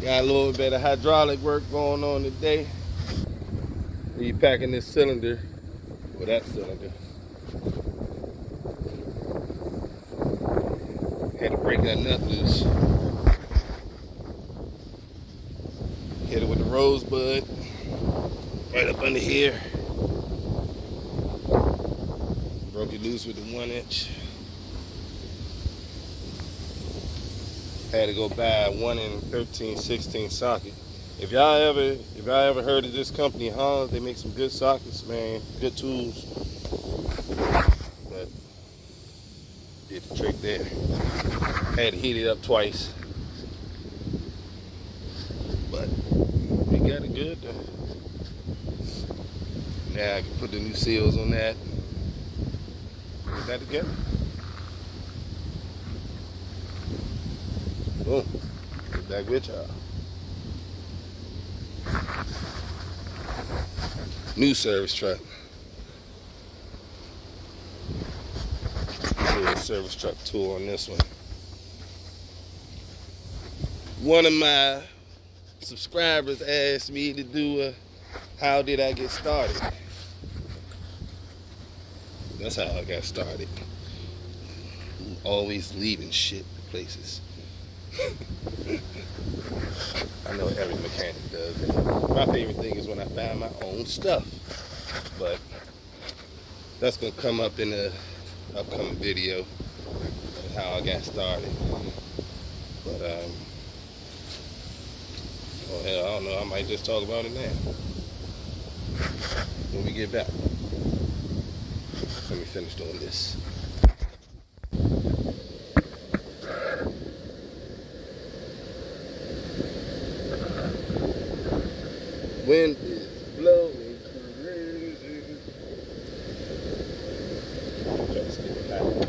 Got a little bit of hydraulic work going on today. Repacking this cylinder, or that cylinder. Had to break that nut loose. Hit it with the rosebud, right up under here. Broke it loose with the 1-inch. Had to go buy a 1 in 13/16 socket. If y'all ever heard of this company, Hans, they make some good sockets, man. Good tools. But did the trick there. Had to heat it up twice. But we got it good though. Now I can put the new seals on that. Put that together. Boom. Get back with y'all. New service truck. Do a service truck tour on this one. One of my subscribers asked me to do a how did I get started? That's how I got started. Always leaving shit places. I know every mechanic does it. My favorite thing is when I buy my own stuff. But that's gonna come up in the upcoming video of how I got started. But oh hell, I don't know, I might just talk about it now. When we get back. Let me finish doing this. Wind is blowing crazy. Just get hot.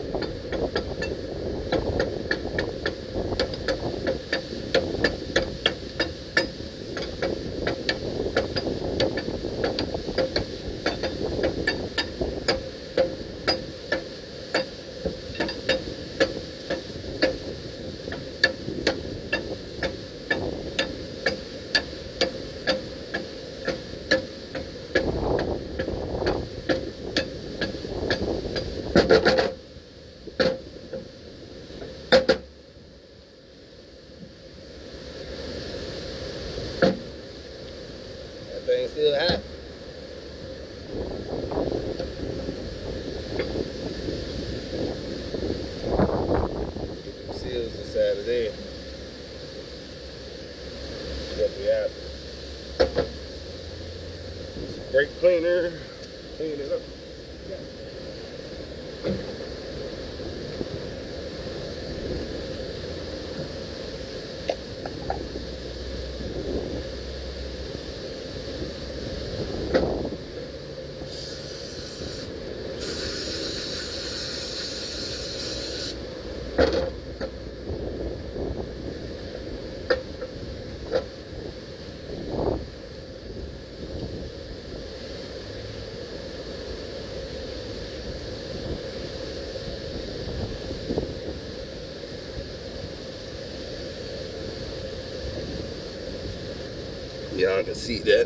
That thing's still hot. Get them seals inside of there. What we have. Some brake cleaner. Clean it up. Y'all can see that.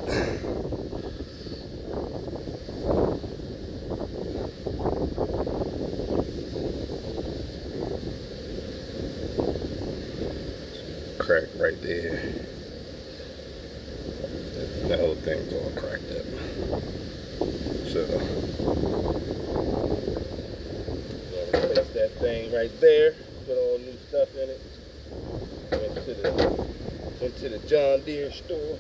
Crack right there. That whole thing's all cracked up. So, replace that thing right there. Put all new stuff in it. Went to the John Deere store.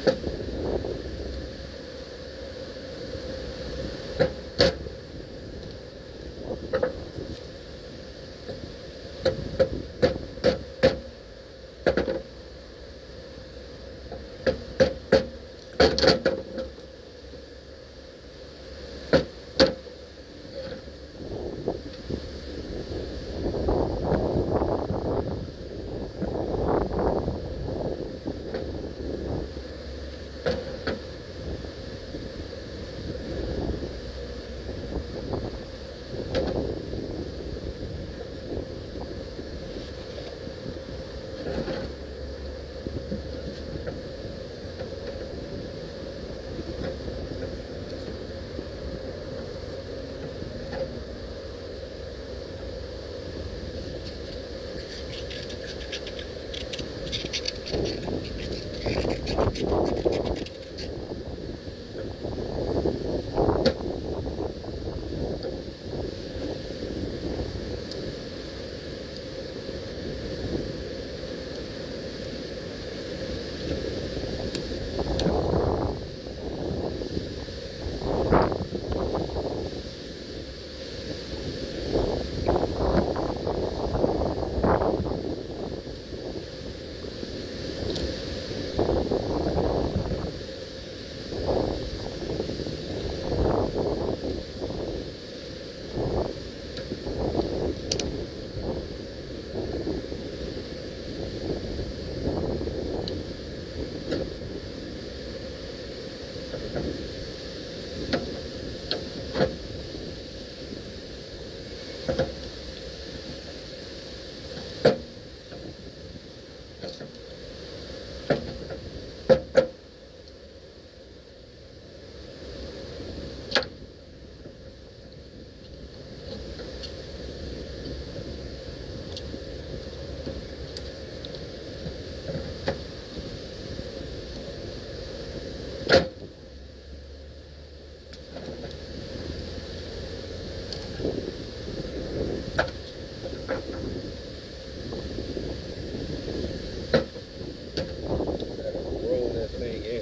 Roll that thing in.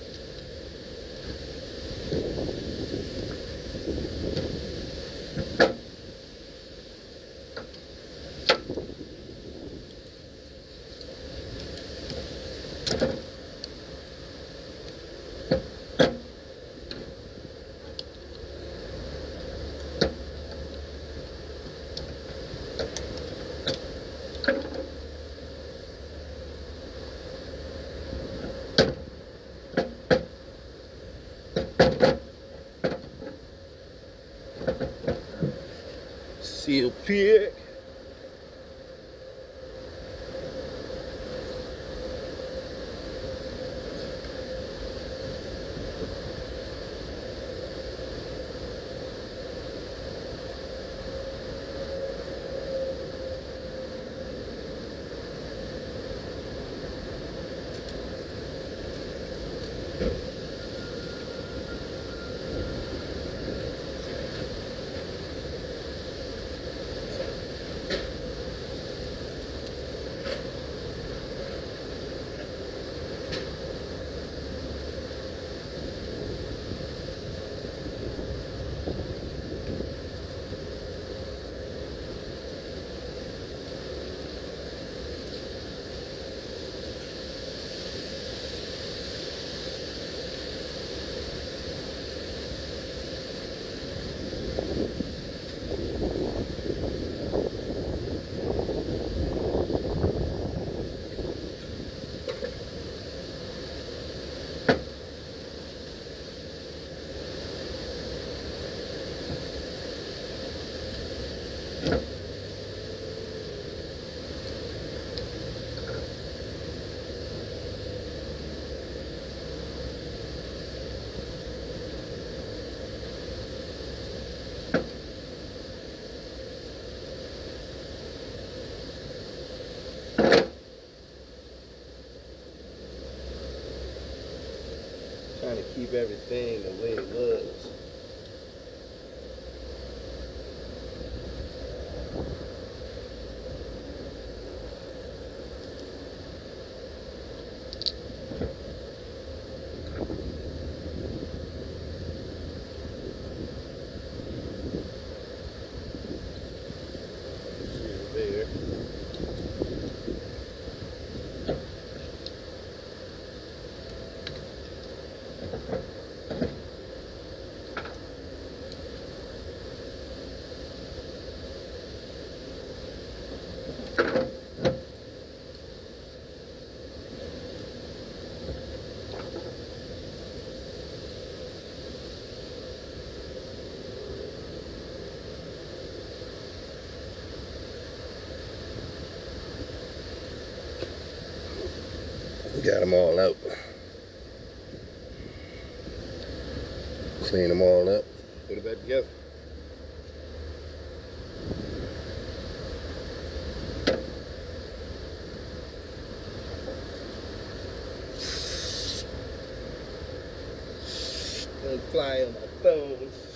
Seal pig. Trying to keep everything the way it was. Got them all out. Clean them all up. Put it back together. Gonna fly on my phone.